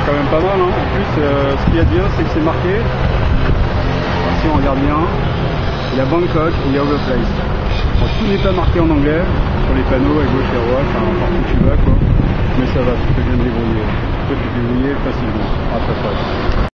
quand même pas mal, hein. En plus, ce qu'il y a de bien, c'est que c'est marqué. Si on regarde bien, il y a Bangkok et il y a Overplace. Bon, tout n'est pas marqué en anglais sur les panneaux à gauche et à droite, enfin, partout où tu vas, quoi. Mais ça va, tu peux bien te débrouiller. Tu peux te débrouiller facilement. Ah, très.